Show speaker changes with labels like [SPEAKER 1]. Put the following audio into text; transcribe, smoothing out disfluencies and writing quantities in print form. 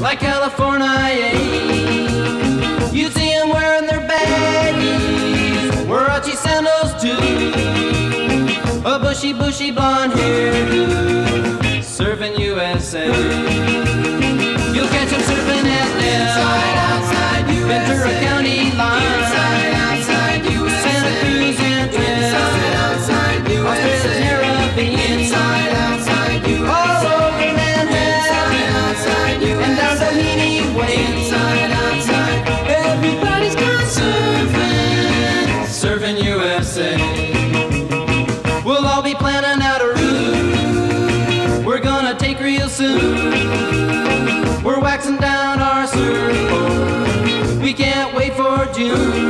[SPEAKER 1] like California. You see them wearing their baggies, Warachi sandals too, a bushy, bushy blonde hairdo, serving USA. You'll catch them surfing at
[SPEAKER 2] outside USA.
[SPEAKER 1] Ventura County line,
[SPEAKER 2] Inside, outside USA.
[SPEAKER 1] Santa Cruz and
[SPEAKER 2] Outside USA.
[SPEAKER 1] Australia's Caribbean.
[SPEAKER 2] Inside, outside USA.
[SPEAKER 1] All over Manhattan,
[SPEAKER 2] Outside USA.
[SPEAKER 1] and down Doheny Way.
[SPEAKER 2] Inside, outside. Everybody's gone surfing.
[SPEAKER 1] Surfing USA. We'll all be planning out a route we're gonna take real soon. We're waxing down our surfboard, we can't wait for June.